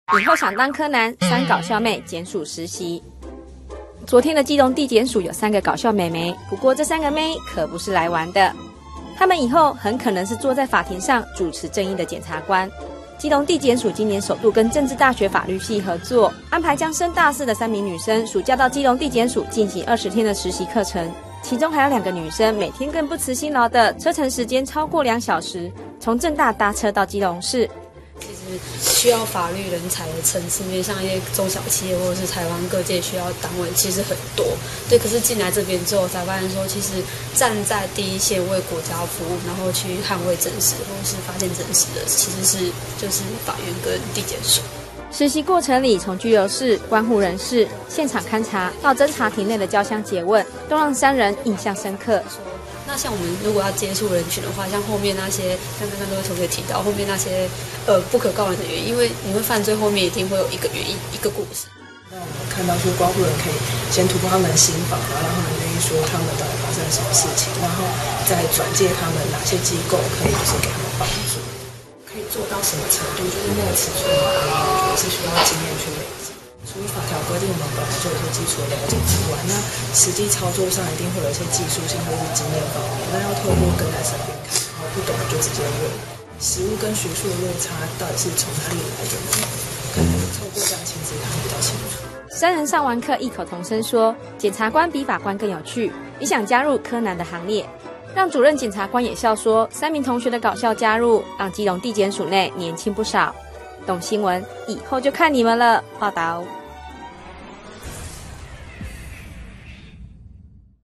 以后想当柯南，3搞笑妹检署实习。昨天的基隆地检署有3个搞笑妹妹，不过这3个妹可不是来玩的，她们以后很可能是坐在法庭上主持正义的检察官。基隆地检署今年首度跟政治大学法律系合作，安排将升大4的3名女生暑假到基隆地检署进行20天的实习课程，其中还有2个女生每天更不辞辛劳的车程时间超过2小时，从政大搭车到基隆市。 其实需要法律人才的层次面，像一些中小企业或者是台湾各界需要单位，其实很多。对，可是进来这边之后才发现说，其实站在第一线为国家服务，然后去捍卫真实或者是发现真实的，其实是就是法院跟地检署。 实习过程里，从拘留室、关护人士、现场勘查到侦查庭内的交相诘问，都让3人印象深刻。 那像我们如果要接触人群的话，像后面那些，像刚刚各位同学提到，后面那些不可告人的原因，因为你会犯罪，后面一定会有一个原因，一个故事。 那我们看到说，关护人可以先突破他们的心防，然后让他们愿意说他们到底发生了什么事情，然后再转介他们哪些机构可以就是给他们帮助，可以做到什么程度，就是那个尺寸嘛，我觉得是需要经验去累积。除了法条规定我们本来就有些基础的了解之外，那实际操作上一定会有一些技术性或是经验方面，那要透过跟在身边看，然后不懂就直接问，实务跟学术的落差到底是从哪里来的呢？可能透过这样亲自看比较清楚。 3人上完课异口同声说，检察官比法官更有趣，也想加入柯南的行列。让主任检察官也笑说，3名同学的搞笑加入，让基隆地检署内年轻不少。懂新闻以后就看你们了。报道。